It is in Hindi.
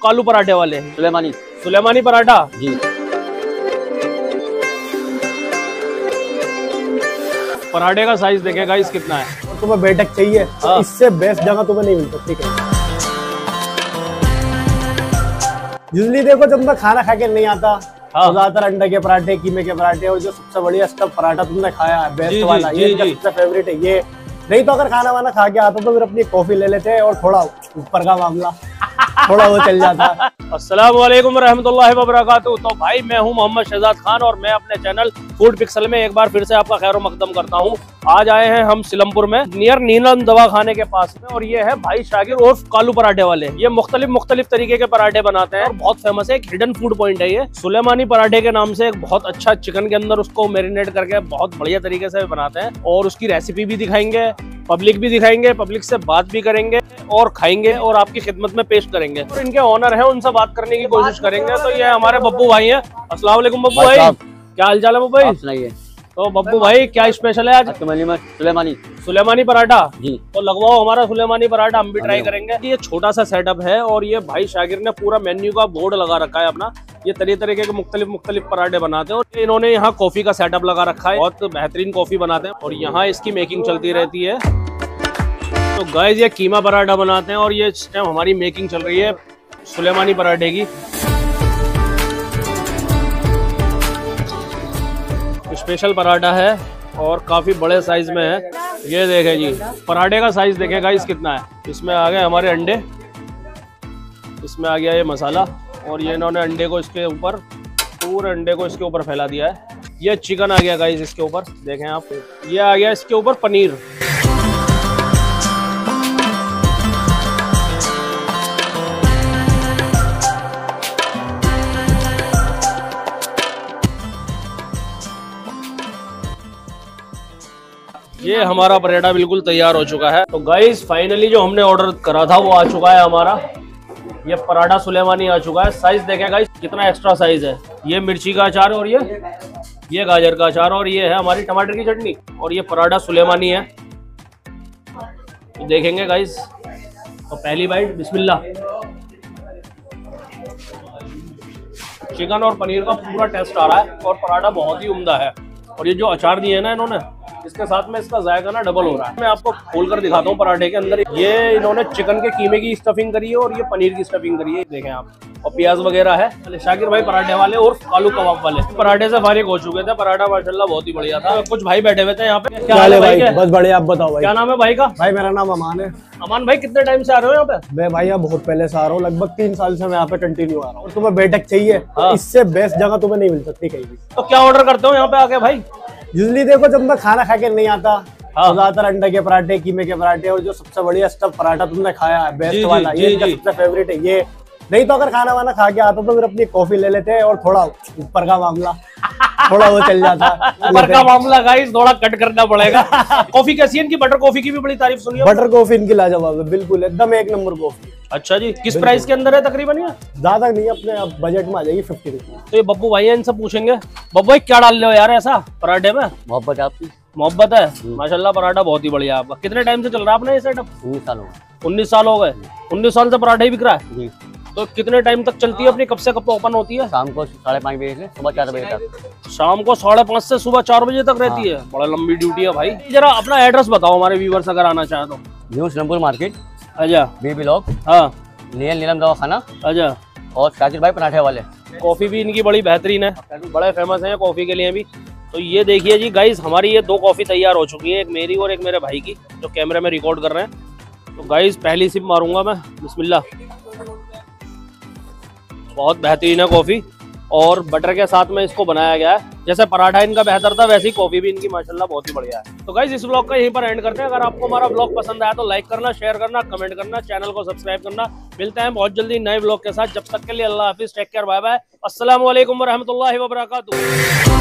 कालू पराठे वाले? सुलेमानी पराठा जी। पराठे का साइज देखें गाइस कितना है। और तुम्हें बैठक चाहिए तो इससे बेस्ट जगह तुम्हें नहीं मिल सकती कहीं। यूजली देखो जब मैं खाना खा के नहीं आता तो ज्यादातर अंडे के पराठे, कीमे के पराठे, और जो सबसे बढ़िया स्टफ पराठा तुमने खाया है बेस्ट वाला, ये सबसे फेवरेट है ये। नहीं तो अगर खाना वाना खा के आता तो फिर अपनी कॉफी ले लेते और थोड़ा ऊपर का मामला थोड़ा वो चल जाता। अस्सलाम वालेकुम रहमतुल्लाहि व बरकातहू। तो भाई मैं हूं मोहम्मद शहजाद खान और मैं अपने चैनल फूड पिक्सल में एक बार फिर से आपका खैर मकदम करता हूं। आज आए हैं हम सिलमपुर में नियर नीलम दवाखाने के पास में, और ये है भाई शाकिर उर्फ कालू पराठे वाले। ये मुख्तलिफ तरीके के पराठे बनाते हैं और बहुत फेमस है। एक हिडन फूड पॉइंट है ये सुलेमानी पराठे के नाम से। एक बहुत अच्छा चिकन के अंदर उसको मैरिनेट करके बहुत बढ़िया तरीके से बनाते हैं, और उसकी रेसिपी भी दिखाएंगे, पब्लिक भी दिखाएंगे, पब्लिक से बात भी करेंगे और खाएंगे और आपकी खिदमत में पेश करेंगे। और इनके ऑनर है, उनसे बात करने की कोशिश करेंगे। तो ये हमारे बब्बू भाई हैं। अस्सलाम वालेकुम बब्बू भाई, क्या हाल चाल है बब्बू भाई? सुनाइए। तो बब्बू भाई क्या स्पेशल है आज? सुलेमानी पराठा जी। तो लगवाओ हमारा सुलेमानी पराठा, हम भी ट्राई करेंगे। ये छोटा सा सेटअप है और ये भाई शाकिर ने पूरा मेन्यू का बोर्ड लगा रखा है अपना। ये तरीके के मुख्तलिफ पराठे बनाते हैं और इन्होंने यहाँ कॉफी का सेटअप लगा रखा है। बहुत बेहतरीन कॉफी बनाते हैं और यहाँ इसकी मेकिंग चलती रहती है। तो गाइस ये कीमा पराठा बनाते हैं और ये इस टाइम हमारी मेकिंग चल रही है सुलेमानी पराठे की। स्पेशल पराठा है और काफी बड़े साइज में है। ये देखें जी, पराठे का साइज देखें गाइस कितना है। इसमें आ गए हमारे अंडे, इसमें आ गया ये मसाला, और ये इन्होंने अंडे को इसके ऊपर, पूरे अंडे को इसके ऊपर फैला दिया है। ये चिकन आ गया गाइस इसके ऊपर, देखें आप। ये आ गया इसके ऊपर पनीर। ये हमारा पराठा बिल्कुल तैयार हो चुका है। तो गाइस फाइनली जो हमने ऑर्डर करा था वो आ चुका है हमारा। ये पराठा सुलेमानी आ चुका है। साइज देखें गाइस कितना एक्स्ट्रा साइज है। ये मिर्ची का अचार और ये गाजर का अचार, और ये है हमारी टमाटर की चटनी, और ये पराठा सुलेमानी है। तो देखेंगे गाइस। तो पहली बाइट बिस्मिल्लाह। चिकन और पनीर का पूरा टेस्ट आ रहा है और पराठा बहुत ही उम्दा है। और ये जो अचार दिए है ना इन्होंने, इसके साथ में इसका जायका ना डबल हो रहा है। मैं आपको खोल कर दिखाता हूँ पराठे के अंदर। ये इन्होंने चिकन के कीमे की स्टफिंग करी है और ये पनीर की स्टफिंग करी है, देखें आप। और प्याज वगैरह है। शाकिर भाई पराठे वाले और कालू कबाब वाले पराठे से फारिग हो चुके थे। पराठा माशाल्लाह बहुत ही बढ़िया था। कुछ भाई बैठे हुए थे यहाँ पे। क्या हाल है भाई? बस बढ़िया, आप बताओ भाई। क्या नाम है भाई का? भाई मेरा नाम अमान है। अमान भाई कितने टाइम से आ रहे हो यहाँ पे? मैं भाई यहाँ बहुत पहले से आ रहा हूँ, लगभग 3 साल से मैं यहाँ पे कंटिन्यू आ रहा हूँ। और तुम्हें बैठक चाहिए तो इससे बेस्ट जगह तुम्हें नहीं मिल सकती कहीं भी। तो क्या ऑर्डर करते हो यहाँ पे आके भाई? यूजली देखो जब मैं खाना खा के नहीं आता तो ज्यादातर अंडे के पराठे, कीमे के पराठे, और जो सबसे बढ़िया स्टफ पराठा तुमने खाया है बेस्ट वाला, ये सबसे फेवरेट है ये। नहीं तो अगर खाना वाना खा के आता तो फिर अपनी कॉफी ले लेते और थोड़ा ऊपर का मामला थोड़ा वो चल जाता। ऊपर का मामला गाइस थोड़ा कट करना पड़ेगा। कॉफी कैसी है इनकी? बटर कॉफी की भी बड़ी तारीफ सुनी है। बटर कॉफी इनकी लाजवाब है, बिल्कुल एकदम एक नंबर कॉफी। अच्छा जी, किस प्राइस के अंदर है तकरीबन ये? ज्यादा नहीं, अपने बजट में आ जाएगी 50 रुपीज। तो ये बब्बू भाई है, इनसे पूछेंगे। बब्बू भाई क्या डाल रहे हो यार ऐसा पराठे में? मोहब्बत है आपकी। मोहब्बत है माशाल्लाह। पराठा बहुत ही बढ़िया आपका। कितने टाइम से चल रहा है अपना ये सेटअप? 19 साल हो गए। 19 साल हो गए। 19 साल से पराठा ही बिक रहा है जी। तो कितने टाइम तक चलती है अपनी? कब से कब ओपन होती है? शाम को 5:30 बजे से सुबह 4 बजे तक। शाम को 5:30 से सुबह 4 बजे तक रहती है। बड़ा लंबी ड्यूटी है भाई। जरा अपना एड्रेस बताओ हमारे व्यूवर्स अगर आना चाहे तो। न्यू सिलमपुर मार्केट, अच्छा बी ब्लॉक, हाँ, नियर नीलम दवाखाना, अच्छा। और शाकिर भाई पराठे वाले। कॉफी भी इनकी बड़ी बेहतरीन है, बड़े फेमस है कॉफी के लिए भी। तो ये देखिए जी गाइस, हमारी ये 2 कॉफी तैयार हो चुकी है, एक मेरी और एक मेरे भाई की, जो कैमरे में रिकॉर्ड कर रहे हैं। तो गाइस पहली सिप मारूंगा मैं, बिस्मिल्लाह। बहुत बेहतरीन है कॉफी और बटर के साथ में इसको बनाया गया है। जैसे पराठा इनका बेहतर था वैसे ही कॉफी भी इनकी माशाल्लाह बहुत ही बढ़िया है। तो गाइस इस ब्लॉग का यहीं पर एंड करते हैं। अगर आपको हमारा ब्लॉग पसंद आया तो लाइक करना, शेयर करना, कमेंट करना, चैनल को सब्सक्राइब करना। मिलते हैं बहुत जल्दी नए ब्लॉग के साथ। जब तक के लिए अल्लाह हाफिज, टेक केयर, बाय बाय। अस्सलाम वालेकुम व रहमतुल्लाहि व बरकातहू।